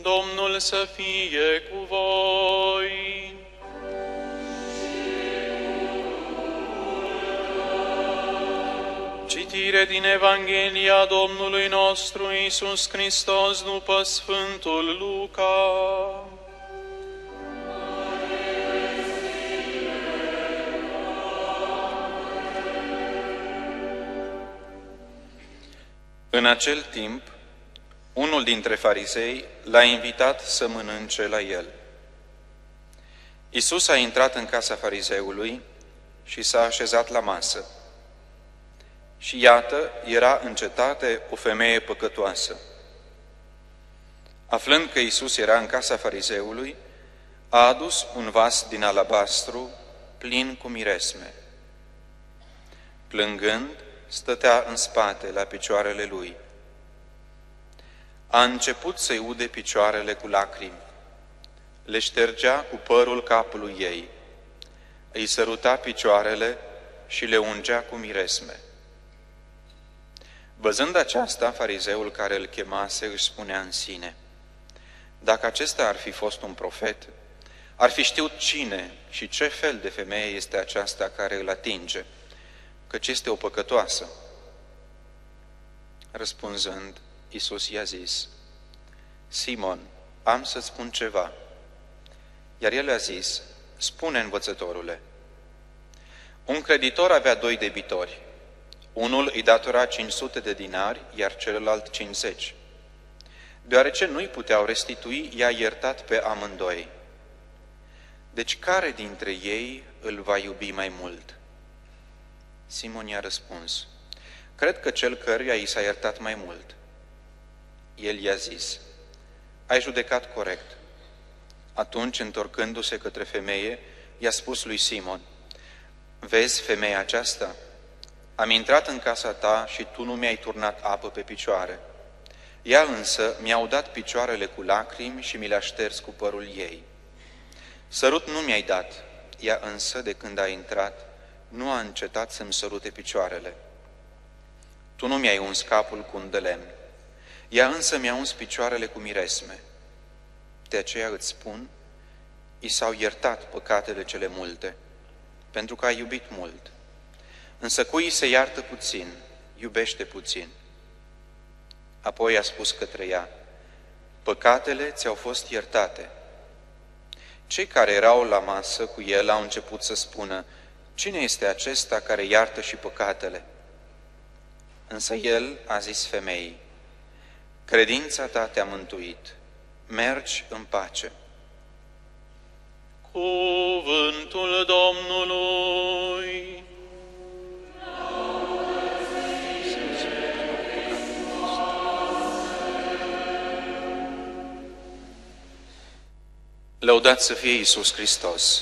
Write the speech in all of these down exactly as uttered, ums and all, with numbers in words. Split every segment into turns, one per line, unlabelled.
Domnul să fie cu voi. Citire din Evanghelia Domnului nostru Iisus Hristos după Sfântul Luca. În acel timp, unul dintre farisei l-a invitat să mănânce la el. Iisus a intrat în casa fariseului și s-a așezat la masă. Și iată, era în cetate o femeie păcătoasă. Aflând că Iisus era în casa fariseului, a adus un vas din alabastru plin cu miresme. Plângând, stătea în spate la picioarele lui. A început să-i ude picioarele cu lacrimi, le ștergea cu părul capului ei, îi săruta picioarele și le ungea cu miresme. Văzând aceasta, farizeul care îl chemase își spunea în sine: dacă acesta ar fi fost un profet, ar fi știut cine și ce fel de femeie este aceasta care îl atinge, căci este o păcătoasă. Răspunzând, Iisus i-a zis: Simon, am să-ți spun ceva. Iar el a zis: spune, învățătorule. Un creditor avea doi debitori. Unul îi datora cinci sute de dinari, iar celălalt cincizeci. Deoarece nu-i puteau restitui, i-a iertat pe amândoi. Deci care dintre ei îl va iubi mai mult? Simon i-a răspuns: cred că cel căruia i s-a iertat mai mult. El i-a zis: ai judecat corect. Atunci, întorcându-se către femeie, i-a spus lui Simon: vezi femeia aceasta? Am intrat în casa ta și tu nu mi-ai turnat apă pe picioare. Ea însă mi-au dat picioarele cu lacrimi și mi le-a șters cu părul ei. Sărut nu mi-ai dat, ea însă, de când a intrat, nu a încetat să-mi sărute picioarele. Tu nu mi-ai uns capul cu un de lemn, ea însă mi-a uns picioarele cu miresme. De aceea îți spun, i s-au iertat păcatele cele multe, pentru că ai iubit mult. Însă cui se iartă puțin, iubește puțin. Apoi a spus către ea: păcatele ți-au fost iertate. Cei care erau la masă cu el au început să spună: cine este acesta care iartă și păcatele? Însă el a zis femeii: credința ta te-a mântuit, mergi în pace. Cuvântul Domnului. Lăudat să fie Iisus Hristos!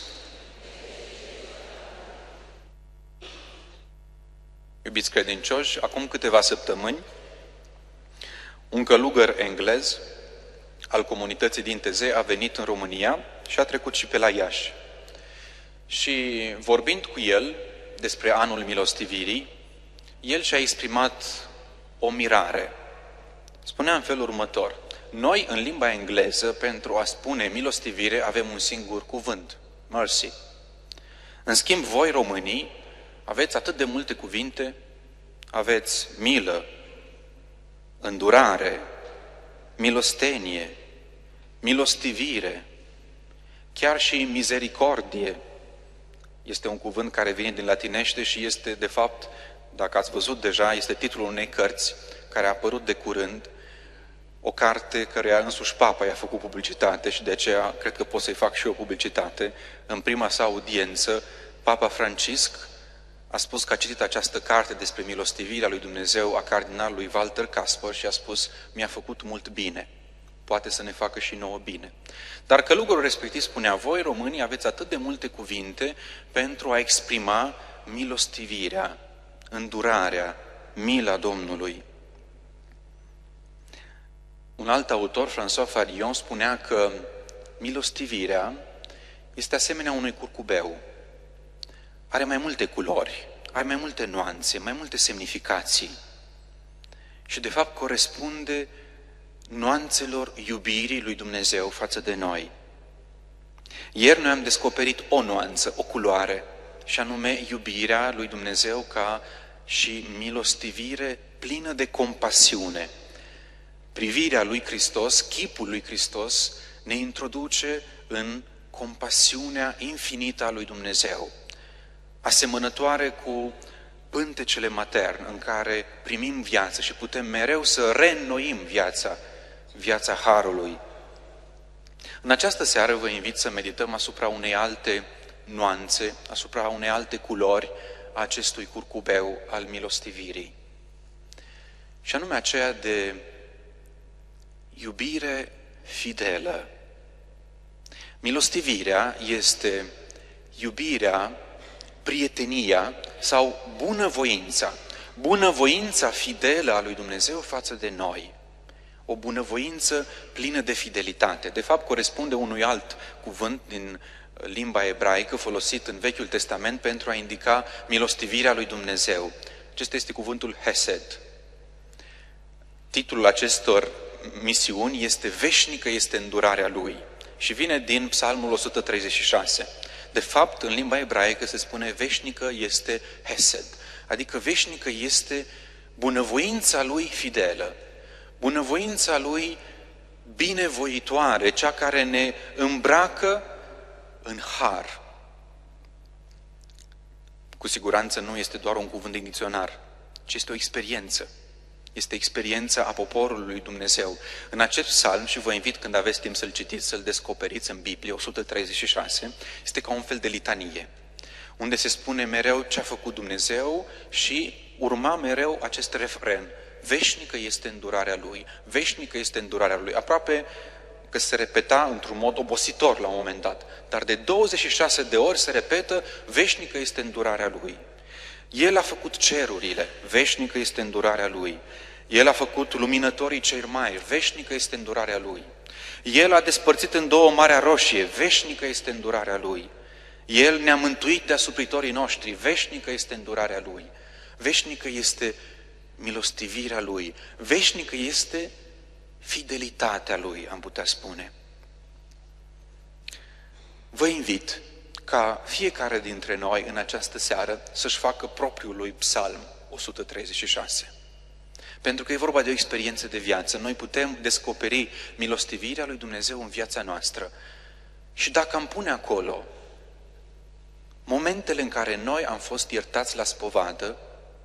Iubiți credincioși, acum câteva săptămâni, un călugăr englez al comunității din Tezei a venit în România și a trecut și pe la Iași. Și vorbind cu el despre anul milostivirii, el și-a exprimat o mirare. Spunea în felul următor: noi, în limba engleză, pentru a spune milostivire, avem un singur cuvânt: mercy. În schimb, voi, românii, aveți atât de multe cuvinte, aveți milă, îndurare, milostenie, milostivire, chiar și misericordie. Este un cuvânt care vine din latinește și este, de fapt, dacă ați văzut deja, este titlul unei cărți care a apărut de curând, o carte căreia însuși Papa i-a făcut publicitate și de aceea cred că pot să-i fac și eu publicitate. În prima sa audiență, Papa Francisc a spus că a citit această carte despre milostivirea lui Dumnezeu a cardinalului Walter Kasper și a spus: mi-a făcut mult bine, poate să ne facă și nouă bine. Dar călugărul respectiv spunea: voi, românii, aveți atât de multe cuvinte pentru a exprima milostivirea, îndurarea, mila Domnului. Un alt autor, François Farion, spunea că milostivirea este asemenea unui curcubeu. Are mai multe culori, are mai multe nuanțe, mai multe semnificații. Și de fapt corespunde nuanțelor iubirii lui Dumnezeu față de noi. Ieri noi am descoperit o nuanță, o culoare, și anume iubirea lui Dumnezeu ca și milostivire plină de compasiune. Privirea lui Hristos, chipul lui Hristos, ne introduce în compasiunea infinită a lui Dumnezeu, asemănătoare cu pântecele matern în care primim viață și putem mereu să reînnoim viața, viața Harului. În această seară vă invit să medităm asupra unei alte nuanțe, asupra unei alte culori a acestui curcubeu al milostivirii. Și anume aceea de iubire fidelă. Milostivirea este iubirea, prietenia sau bunăvoința. Bunăvoința fidelă a lui Dumnezeu față de noi. O bunăvoință plină de fidelitate. De fapt, corespunde unui alt cuvânt din limba ebraică folosit în Vechiul Testament pentru a indica milostivirea lui Dumnezeu. Acesta este cuvântul hesed. Titlul acestor misiuni este Veșnică este îndurarea lui și vine din Psalmul o sută treizeci și șase. De fapt, în limba ebraică se spune veșnică este hesed, adică veșnică este bunăvoința lui fidelă, bunăvoința lui binevoitoare, cea care ne îmbracă în har. Cu siguranță nu este doar un cuvânt din dicționar, ci este o experiență. Este experiența a poporului lui Dumnezeu. În acest psalm, și vă invit când aveți timp să-l citiți, să-l descoperiți în Biblie, o sută treizeci și șase, este ca un fel de litanie, unde se spune mereu ce a făcut Dumnezeu și urma mereu acest refren. Veșnică este îndurarea Lui, veșnică este îndurarea Lui. Aproape că se repeta într-un mod obositor la un moment dat, dar de douăzeci și șase de ori se repetă, veșnică este îndurarea Lui. El a făcut cerurile, veșnică este îndurarea Lui. El a făcut luminătorii cei mari, veșnică este îndurarea Lui. El a despărțit în două Marea Roșie, veșnică este îndurarea Lui. El ne-a mântuit de asupritorii noștri, veșnică este îndurarea Lui. Veșnică este milostivirea Lui, veșnică este fidelitatea Lui, am putea spune. Vă invit ca fiecare dintre noi în această seară să-și facă propriul lui psalm o sută treizeci și șase. Pentru că e vorba de o experiență de viață. Noi putem descoperi milostivirea lui Dumnezeu în viața noastră. Și dacă am pune acolo momentele în care noi am fost iertați la spovadă,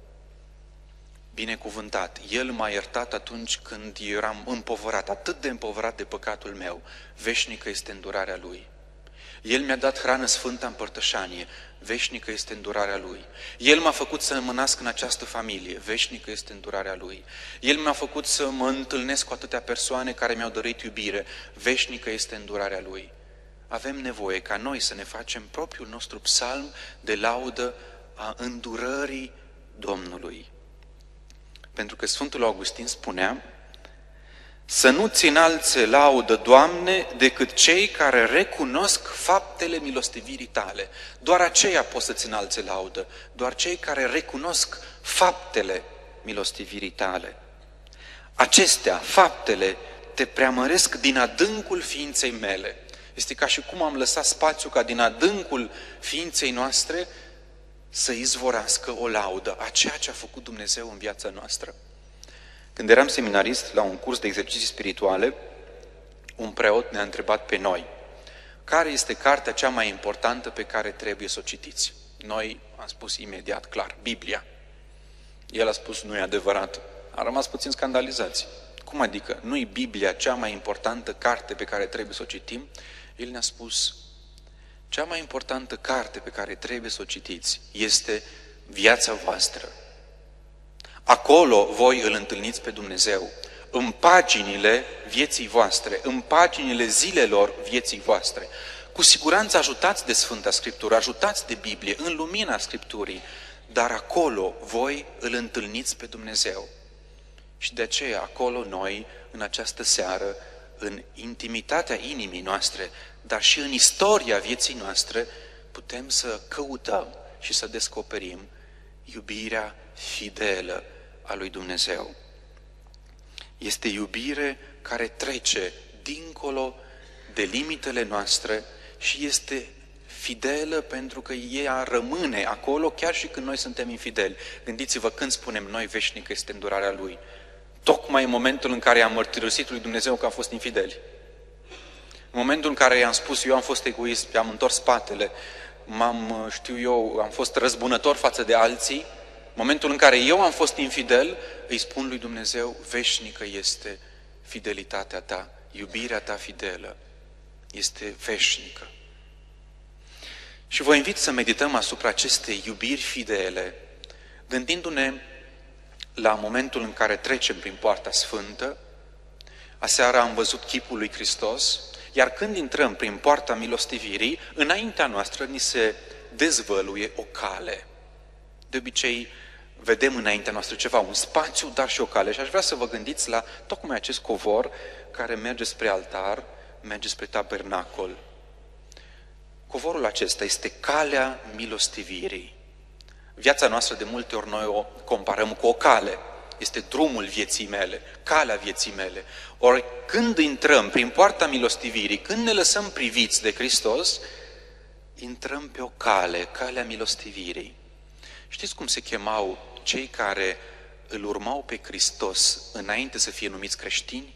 binecuvântat, El m-a iertat atunci când eu eram împovărat, atât de împovărat de păcatul meu, veșnică este îndurarea Lui. El mi-a dat hrană sfântă în părtășanie, veșnică este îndurarea Lui. El m-a făcut să mă nasc în această familie, veșnică este îndurarea Lui. El m-a făcut să mă întâlnesc cu atâtea persoane care mi-au dăruit iubire, veșnică este îndurarea Lui. Avem nevoie ca noi să ne facem propriul nostru psalm de laudă a îndurării Domnului. Pentru că Sfântul Augustin spunea: să nu-ți înalțe laudă, Doamne, decât cei care recunosc faptele milostivirii Tale. Doar aceia pot să-ți înalțe laudă, doar cei care recunosc faptele milostivirii Tale. Acestea, faptele, te preamăresc din adâncul ființei mele. Este ca și cum am lăsat spațiu ca din adâncul ființei noastre să izvorască o laudă a ceea ce a făcut Dumnezeu în viața noastră. Când eram seminarist la un curs de exerciții spirituale, un preot ne-a întrebat pe noi: care este cartea cea mai importantă pe care trebuie să o citiți? Noi am spus imediat, clar, Biblia. El a spus: nu e adevărat. Am rămas puțin scandalizați. Cum adică? Nu-i Biblia cea mai importantă carte pe care trebuie să o citim? El ne-a spus: cea mai importantă carte pe care trebuie să o citiți este viața voastră. Acolo voi îl întâlniți pe Dumnezeu, în paginile vieții voastre, în paginile zilelor vieții voastre. Cu siguranță ajutați de Sfânta Scriptură, ajutați de Biblie, în lumina Scripturii, dar acolo voi îl întâlniți pe Dumnezeu. Și de aceea acolo noi, în această seară, în intimitatea inimii noastre, dar și în istoria vieții noastre, putem să căutăm și să descoperim iubirea fidelă a lui Dumnezeu. Este iubire care trece dincolo de limitele noastre și este fidelă pentru că ea rămâne acolo chiar și când noi suntem infideli. Gândiți-vă când spunem noi veșnică este îndurarea Lui. Tocmai în momentul în care am mărturisit lui Dumnezeu că am fost infideli. În momentul în care i-am spus eu am fost egoist, am întors spatele, m-am, știu eu, am fost răzbunător față de alții, în momentul în care eu am fost infidel, îi spun lui Dumnezeu, veșnică este fidelitatea ta, iubirea ta fidelă este veșnică. Și vă invit să medităm asupra acestei iubiri fidele, gândindu-ne la momentul în care trecem prin Poarta Sfântă. Aseară am văzut chipul lui Hristos, iar când intrăm prin Poarta Milostivirii, înaintea noastră ni se dezvăluie o cale. De obicei, vedem înaintea noastră ceva, un spațiu, dar și o cale. Și aș vrea să vă gândiți la tocmai acest covor care merge spre altar, merge spre tabernacol. Covorul acesta este calea milostivirii. Viața noastră de multe ori noi o comparăm cu o cale. Este drumul vieții mele, calea vieții mele. Ori când intrăm prin Poarta Milostivirii, când ne lăsăm priviți de Hristos, intrăm pe o cale, calea milostivirii. Știți cum se chemau cei care îl urmau pe Hristos înainte să fie numiți creștini?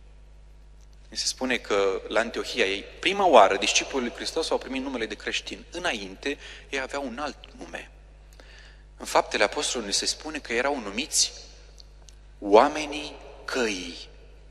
Se spune că la Antiohia ei, prima oară, discipolii lui Hristos au primit numele de creștini. Înainte, ei aveau un alt nume. În Faptele Apostolilor se spune că erau numiți oamenii căii.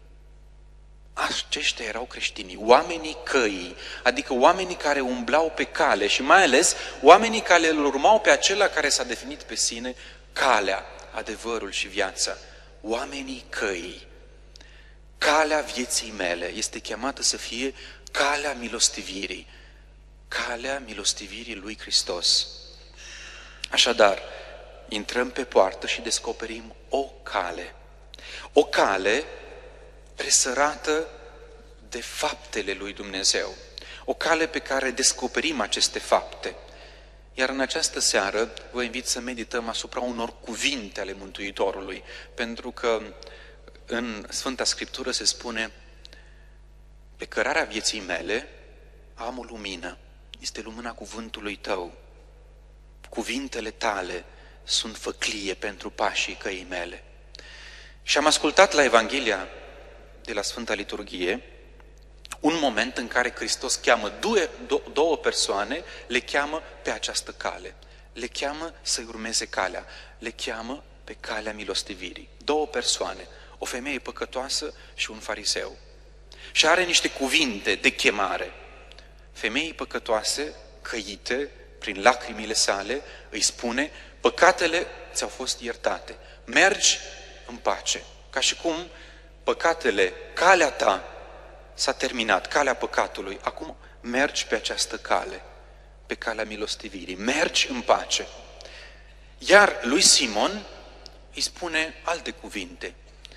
Aceștia erau creștinii, oamenii căii, adică oamenii care umblau pe cale și mai ales oamenii care îl urmau pe acela care s-a definit pe sine calea, adevărul și viața. Oamenii căii. Calea vieții mele este chemată să fie calea milostivirii, calea milostivirii lui Hristos. Așadar, intrăm pe poartă și descoperim o cale. O cale presărată de faptele lui Dumnezeu. O cale pe care descoperim aceste fapte. Iar în această seară vă invit să medităm asupra unor cuvinte ale Mântuitorului, pentru că în Sfânta Scriptură se spune: pe cărarea vieții mele am o lumină, este lumina cuvântului tău. Cuvintele tale sunt făclie pentru pașii căii mele. Și am ascultat la Evanghelia de la Sfânta Liturghie un moment în care Hristos cheamă două persoane, le cheamă pe această cale. Le cheamă să-i urmeze calea, le cheamă pe calea milostivirii. Două persoane, o femeie păcătoasă și un fariseu. Și are niște cuvinte de chemare. Femeii păcătoase, căite, prin lacrimile sale, îi spune: păcatele ți-au fost iertate, mergi în pace. Ca și cum păcatele, calea ta s-a terminat, calea păcatului, acum mergi pe această cale, pe calea milostivirii, mergi în pace. Iar lui Simon îi spune alte cuvinte.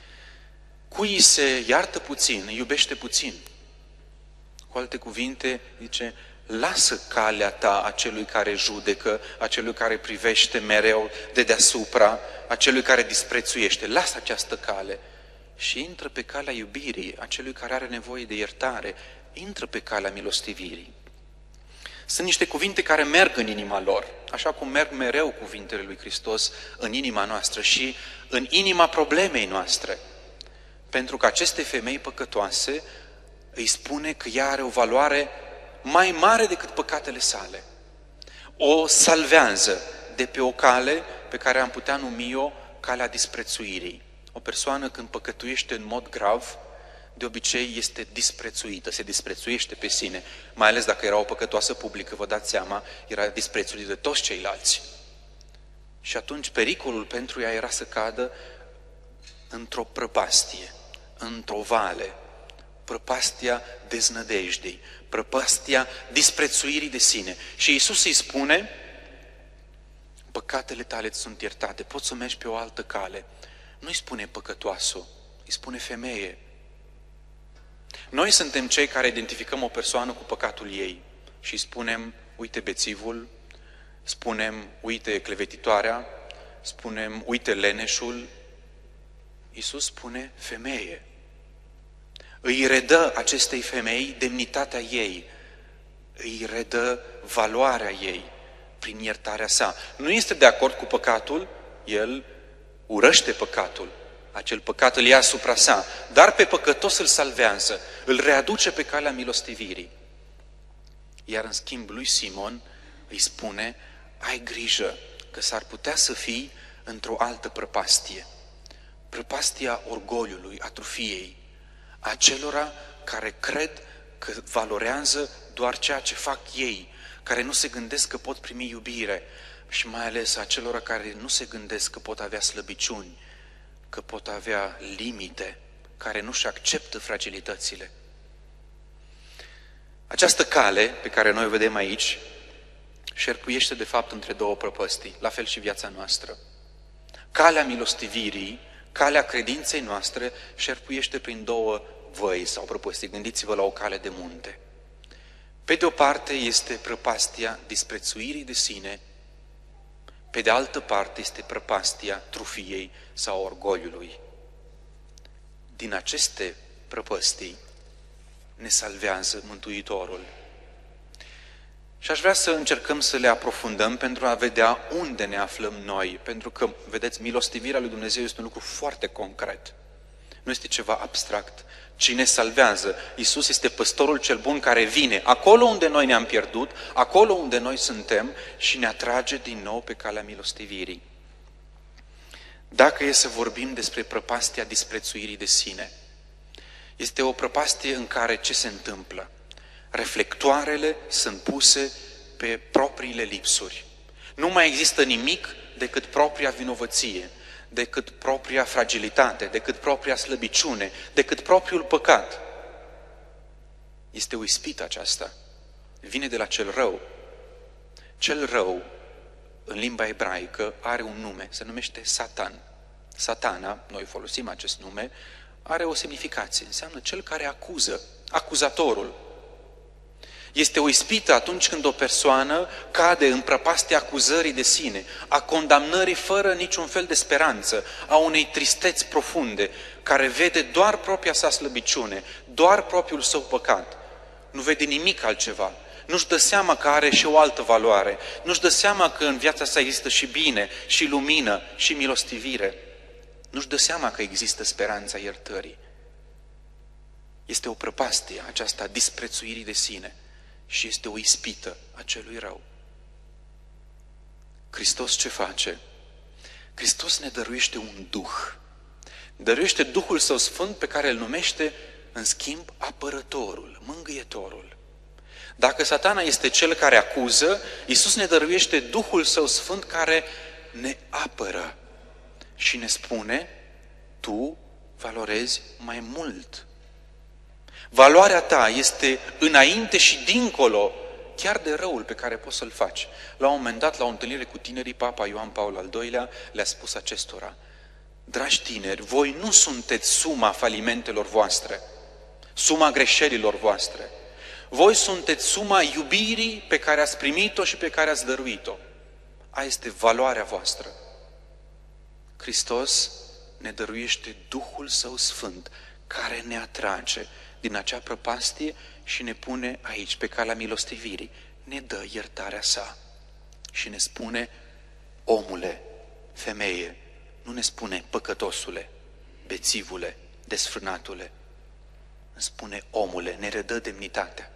Cui se iartă puțin, iubește puțin. Cu alte cuvinte, zice: lasă calea ta acelui care judecă, acelui care privește mereu de deasupra, acelui care disprețuiește. Lasă această cale și intră pe calea iubirii, acelui care are nevoie de iertare. Intră pe calea milostivirii. Sunt niște cuvinte care merg în inima lor, așa cum merg mereu cuvintele lui Hristos în inima noastră și în inima problemei noastre. Pentru că aceste femei păcătoase îi spune că ea are o valoare mai mare decât păcatele sale. O salvează de pe o cale pe care am putea numi-o calea disprețuirii. O persoană când păcătuiește în mod grav, de obicei este disprețuită, se disprețuiește pe sine, mai ales dacă era o păcătoasă publică, vă dați seama, era disprețuită de toți ceilalți. Și atunci pericolul pentru ea era să cadă într-o prăpastie, într-o vale, prăpastia deznădejdei, prăpastia disprețuirii de sine. Și Iisus îi spune: păcatele tale îți sunt iertate, poți să mergi pe o altă cale. Nu-i spune păcătoasă, îi spune femeie. Noi suntem cei care identificăm o persoană cu păcatul ei și spunem: uite bețivul, spunem: uite clevetitoarea, spunem: uite leneșul. Iisus spune femeie. Îi redă acestei femei demnitatea ei, îi redă valoarea ei prin iertarea sa. Nu este de acord cu păcatul, el urăște păcatul, acel păcat îl ia asupra sa, dar pe păcătos îl salvează, îl readuce pe calea milostivirii. Iar în schimb lui Simon îi spune, ai grijă că s-ar putea să fii într-o altă prăpastie, prăpastia orgoliului, a trufiei, a celora care cred că valorează doar ceea ce fac ei, care nu se gândesc că pot primi iubire și mai ales a celora care nu se gândesc că pot avea slăbiciuni, că pot avea limite, care nu-și acceptă fragilitățile. Această cale pe care noi o vedem aici șerpuiește de fapt între două prăpăstii, la fel și viața noastră. Calea milostivirii, calea credinței noastre șerpuiește prin două văi sau prăpăstii. Gândiți-vă la o cale de munte. Pe de o parte este prăpastia disprețuirii de sine, pe de altă parte este prăpastia trufiei sau orgoliului. Din aceste prăpăstii ne salvează Mântuitorul. Și aș vrea să încercăm să le aprofundăm pentru a vedea unde ne aflăm noi. Pentru că, vedeți, milostivirea lui Dumnezeu este un lucru foarte concret. Nu este ceva abstract. Cine salvează? Iisus este păstorul cel bun care vine acolo unde noi ne-am pierdut, acolo unde noi suntem și ne atrage din nou pe calea milostivirii. Dacă e să vorbim despre prăpastia disprețuirii de sine, este o prăpastie în care ce se întâmplă? Reflectoarele sunt puse pe propriile lipsuri. Nu mai există nimic decât propria vinovăție, decât propria fragilitate, decât propria slăbiciune, decât propriul păcat. Este o ispită aceasta. Vine de la cel rău. Cel rău, în limba ebraică, are un nume, se numește Satan. Satana, noi folosim acest nume, are o semnificație. Înseamnă cel care acuză, acuzatorul. Este o ispită atunci când o persoană cade în prăpastia acuzării de sine, a condamnării fără niciun fel de speranță, a unei tristeți profunde, care vede doar propria sa slăbiciune, doar propriul său păcat. Nu vede nimic altceva. Nu-și dă seama că are și o altă valoare. Nu-și dă seama că în viața sa există și bine, și lumină, și milostivire. Nu-și dă seama că există speranța iertării. Este o prăpastie aceasta disprețuirii de sine. Și este o ispită a celui rău. Hristos ce face? Hristos ne dăruiește un Duh. Dăruiește Duhul Său Sfânt pe care îl numește, în schimb, apărătorul, mângâietorul. Dacă Satana este cel care acuză, Iisus ne dăruiește Duhul Său Sfânt care ne apără și ne spune, tu valorezi mai mult. Valoarea ta este înainte și dincolo chiar de răul pe care poți să-l faci. La un moment dat, la o întâlnire cu tinerii, Papa Ioan Paul al doilea le-a spus acestora, dragi tineri, voi nu sunteți suma falimentelor voastre, suma greșelilor voastre. Voi sunteți suma iubirii pe care ați primit-o și pe care ați dăruit-o. Aia este valoarea voastră. Hristos ne dăruiește Duhul Său Sfânt care ne atrage din acea prăpastie și ne pune aici, pe calea milostivirii. Ne dă iertarea sa și ne spune, omule, femeie, nu ne spune păcătosule, bețivule, desfrânatule. Ne spune omule, ne redă demnitatea.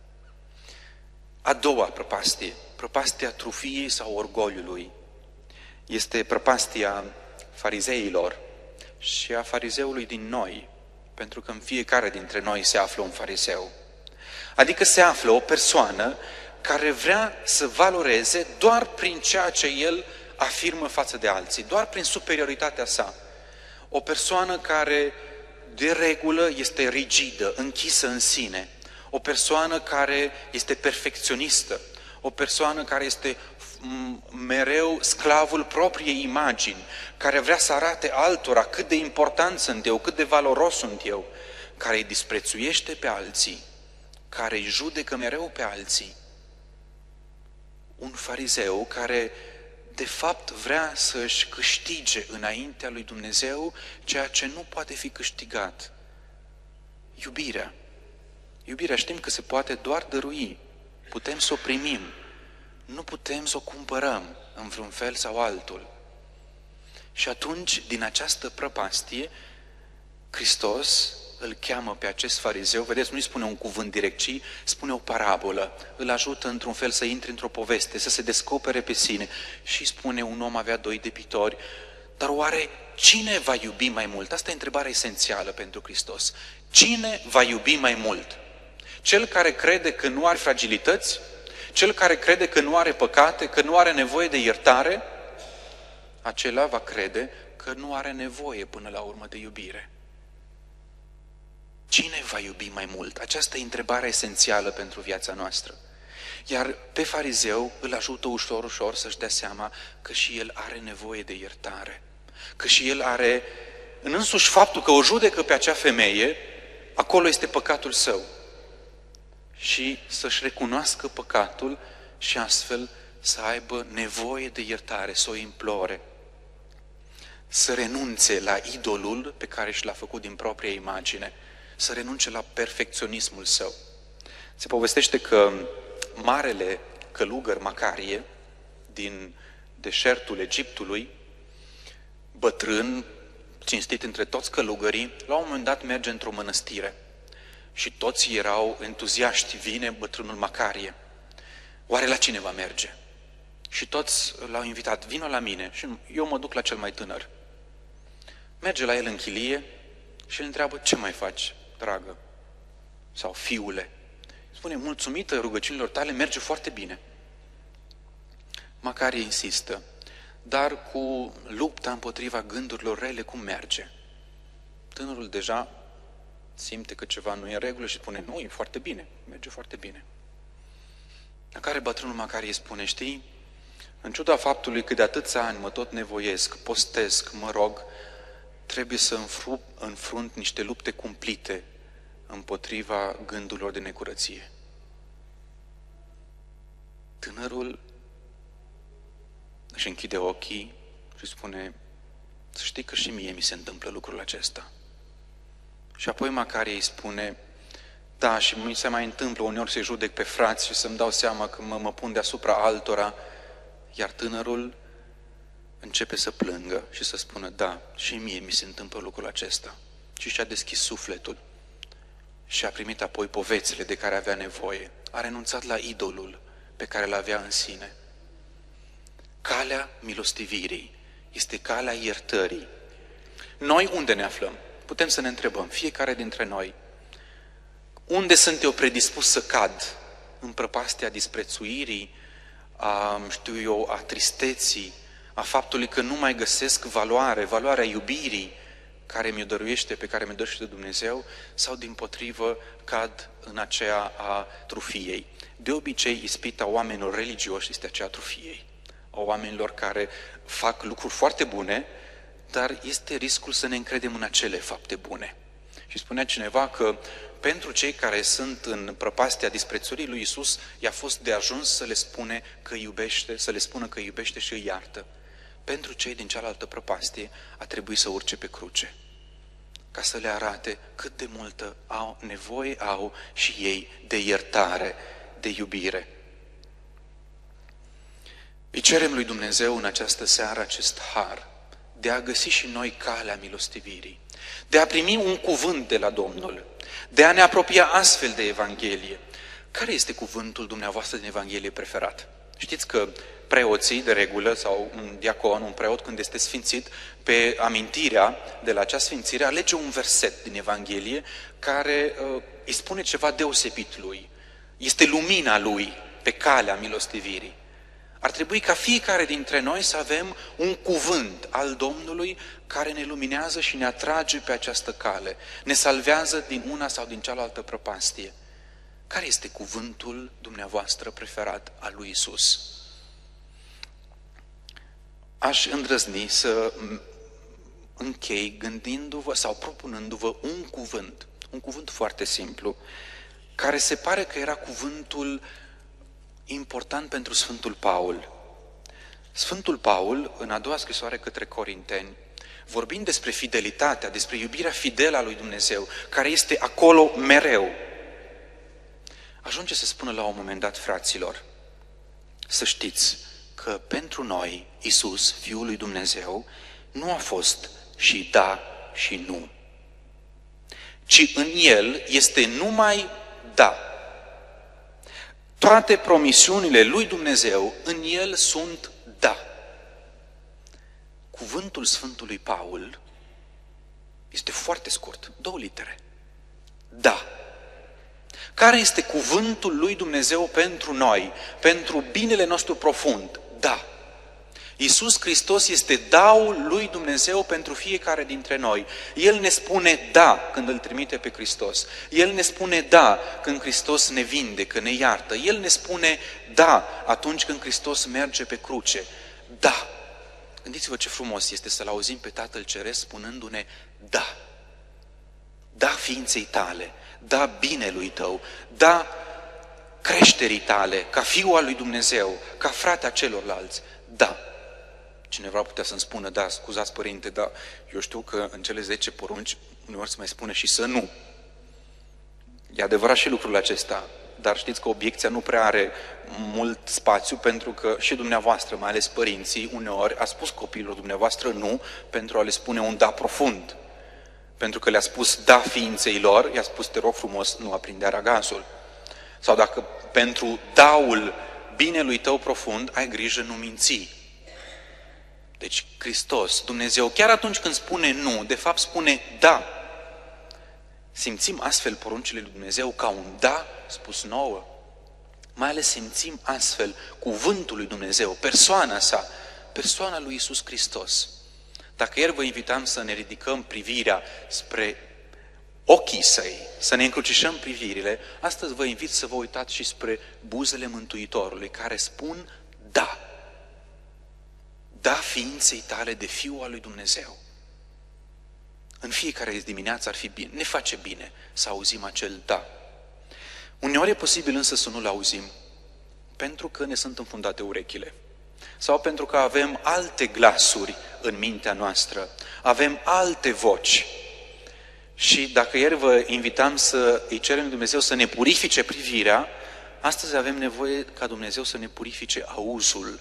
A doua prăpastie, prăpastia trufiei sau orgoliului, este prăpastia farizeilor și a farizeului din noi, pentru că în fiecare dintre noi se află un fariseu. Adică se află o persoană care vrea să valoreze doar prin ceea ce el afirmă față de alții, doar prin superioritatea sa. O persoană care de regulă este rigidă, închisă în sine, o persoană care este perfecționistă, o persoană care este mereu sclavul propriei imagini, care vrea să arate altora cât de important sunt eu, cât de valoros sunt eu, care îi disprețuiește pe alții, care îi judecă mereu pe alții. Un farizeu care de fapt vrea să-și câștige înaintea lui Dumnezeu ceea ce nu poate fi câștigat. Iubirea. Iubirea știm că se poate doar dărui. Putem să o primim. Nu putem să o cumpărăm în vreun fel sau altul. Și atunci, din această prăpastie, Hristos îl cheamă pe acest farizeu, vedeți, nu-i spune un cuvânt direct, ci spune o parabolă, îl ajută într-un fel să intre într-o poveste, să se descopere pe sine și spune un om avea doi debitori, dar oare cine va iubi mai mult? Asta e întrebarea esențială pentru Hristos. Cine va iubi mai mult? Cel care crede că nu are fragilități? Cel care crede că nu are păcate, că nu are nevoie de iertare? Acela va crede că nu are nevoie până la urmă de iubire. Cine va iubi mai mult? Aceasta e întrebarea esențială pentru viața noastră. Iar pe farizeu îl ajută ușor, ușor să-și dea seama că și el are nevoie de iertare. Că și el are, în însuși faptul că o judecă pe acea femeie, acolo este păcatul său. Și să-și recunoască păcatul și astfel să aibă nevoie de iertare, să o implore. Să renunțe la idolul pe care și l-a făcut din propria imagine. Să renunce la perfecționismul său. Se povestește că marele călugăr Macarie, din deșertul Egiptului, bătrân, cinstit între toți călugării, la un moment dat merge într-o mănăstire. Și toți erau entuziaști, vine bătrânul Macarie. Oare la cine va merge? Și toți l-au invitat, vină la mine și eu mă duc la cel mai tânăr. Merge la el în chilie și îl întreabă, ce mai faci, dragă? Sau fiule? Spune, mulțumită rugăciunilor tale, merge foarte bine. Macarie insistă, dar cu lupta împotriva gândurilor rele, cum merge? Tânărul deja simte că ceva nu e în regulă și spune, nu, e foarte bine, merge foarte bine. La care bătrânul Macarie spune, știi, în ciuda faptului că de atâția ani mă tot nevoiesc, postesc, mă rog, trebuie să înfrunt niște lupte cumplite împotriva gândurilor de necurăție. Tânărul își închide ochii și spune, să știi că și mie mi se întâmplă lucrul acesta. Și apoi Macarie îi spune, da, și mi se mai întâmplă uneori să-i judec pe frați și să-mi dau seama că mă, mă pun deasupra altora, iar tânărul începe să plângă și să spună, da, și mie mi se întâmplă lucrul acesta. Și și-a deschis sufletul și a primit apoi povețile de care avea nevoie. A renunțat la idolul pe care l-avea în sine. Calea milostivirii este calea iertării. Noi unde ne aflăm? Putem să ne întrebăm, fiecare dintre noi, unde sunt eu predispus să cad? În prăpastia disprețuirii, a, știu eu, a tristeții, a faptului că nu mai găsesc valoare, valoarea iubirii care mi-o dăruiește, pe care mi-o dăruiește Dumnezeu, sau dimpotrivă cad în aceea a trufiei. De obicei, ispita oamenilor religioși este aceea a trufiei. A oamenilor care fac lucruri foarte bune, dar este riscul să ne încredem în acele fapte bune. Și spunea cineva că pentru cei care sunt în prăpastia disprețuirii lui Iisus, i-a fost de ajuns să le spune că iubește, să le spună că iubește și îi iartă. Pentru cei din cealaltă prăpastie a trebuit să urce pe cruce, ca să le arate cât de multă au nevoie au și ei de iertare, de iubire. Îi cerem lui Dumnezeu în această seară acest har de a găsi și noi calea milostivirii, de a primi un cuvânt de la Domnul, de a ne apropia astfel de Evanghelie. Care este cuvântul dumneavoastră din Evanghelie preferat? Știți că preoții, de regulă, sau un diacon, un preot, când este sfințit, pe amintirea de la acea sfințire, alege un verset din Evanghelie care uh, îi spune ceva deosebit lui. Este lumina lui pe calea milostivirii. Ar trebui ca fiecare dintre noi să avem un cuvânt al Domnului care ne luminează și ne atrage pe această cale, ne salvează din una sau din cealaltă prăpastie. Care este cuvântul dumneavoastră preferat al lui Isus? Aș îndrăzni să închei gândindu-vă sau propunându-vă un cuvânt, un cuvânt foarte simplu, care se pare că era cuvântul important pentru Sfântul Paul. Sfântul Paul, în a doua scrisoare către Corinteni, vorbind despre fidelitatea, despre iubirea fidelă a lui Dumnezeu, care este acolo mereu, ajunge să spună la un moment dat, fraților, să știți că pentru noi, Iisus, Fiul lui Dumnezeu, nu a fost și da și nu, ci în El este numai da. Toate promisiunile lui Dumnezeu în El sunt da. Cuvântul Sfântului Paul este foarte scurt, două litere. Da. Care este cuvântul lui Dumnezeu pentru noi, pentru binele nostru profund? Da. Iisus Hristos este daul lui Dumnezeu pentru fiecare dintre noi. El ne spune da când îl trimite pe Hristos. El ne spune da când Hristos ne vindecă, ne iartă. El ne spune da atunci când Hristos merge pe cruce. Da. Gândiți-vă ce frumos este să-L auzim pe Tatăl Ceresc spunându-ne da. Da ființei tale, da binelui tău, da creșterii tale, ca fiu al lui Dumnezeu, ca frate a celorlalți. Da. Cineva putea să-mi spună, da, scuzați părinte, dar eu știu că în cele zece porunci uneori se mai spune și să nu. E adevărat și lucrul acesta, dar știți că obiecția nu prea are mult spațiu, pentru că și dumneavoastră, mai ales părinții, uneori a spus copiilor dumneavoastră nu pentru a le spune un da profund. Pentru că le-a spus da ființei lor, i-a spus, te rog frumos, nu aprinde aragasul. Sau dacă pentru daul binelui tău profund, ai grijă, nu minți. Deci Hristos, Dumnezeu, chiar atunci când spune nu, de fapt spune da. Simțim astfel poruncile lui Dumnezeu ca un da spus nouă. Mai ales simțim astfel cuvântul lui Dumnezeu, persoana sa, persoana lui Iisus Hristos. Dacă ieri vă invitam să ne ridicăm privirea spre ochii săi, să ne încrucișăm privirile, astăzi vă invit să vă uitați și spre buzele Mântuitorului, care spun da. Da ființei tale de Fiul al lui Dumnezeu. În fiecare dimineață ar fi bine, ne face bine să auzim acel da. Uneori e posibil însă să nu-l auzim, pentru că ne sunt înfundate urechile. Sau pentru că avem alte glasuri în mintea noastră, avem alte voci. Și dacă ieri vă invitam să îi cerem lui Dumnezeu să ne purifice privirea, astăzi avem nevoie ca Dumnezeu să ne purifice auzul,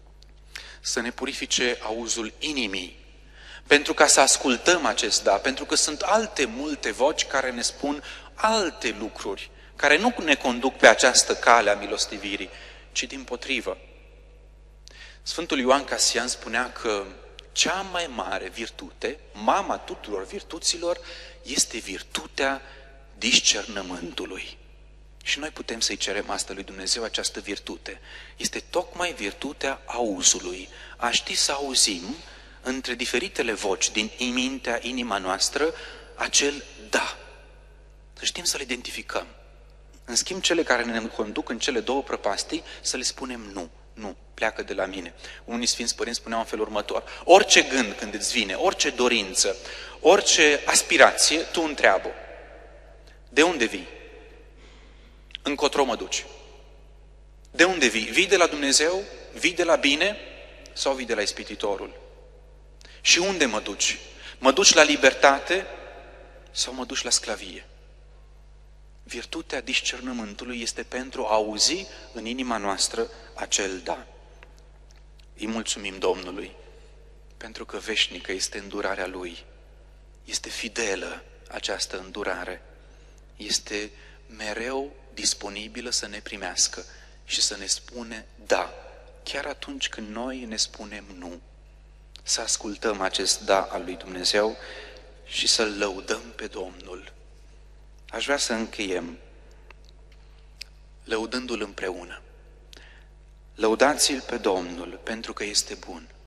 să ne purifice auzul inimii, pentru ca să ascultăm acest da, pentru că sunt alte multe voci care ne spun alte lucruri, care nu ne conduc pe această cale a milostivirii, ci dimpotrivă. Sfântul Ioan Casian spunea că cea mai mare virtute, mama tuturor virtuților, este virtutea discernământului. Și noi putem să-i cerem asta lui Dumnezeu, această virtute. Este tocmai virtutea auzului. A ști să auzim între diferitele voci din mintea, inima noastră, acel da. Să știm să le identificăm. În schimb, cele care ne conduc în cele două prăpastii, să le spunem nu. Nu, pleacă de la mine. Unii Sfinți Părinți spuneau în felul următor: orice gând când îți vine, orice dorință, orice aspirație, tu întreabă: de unde vii? Încotro mă duci? De unde vii? Vii de la Dumnezeu? Vii de la bine? Sau vii de la ispititorul? Și unde mă duci? Mă duci la libertate sau mă duci la sclavie? Virtutea discernământului este pentru a auzi în inima noastră acel da. Îi mulțumim Domnului, pentru că veșnică este îndurarea Lui. Este fidelă această îndurare. Este mereu disponibilă să ne primească și să ne spune da, chiar atunci când noi ne spunem nu. Să ascultăm acest da al lui Dumnezeu și să-L lăudăm pe Domnul. Aș vrea să încheiem lăudându-L împreună. Lăudați-L pe Domnul pentru că este bun.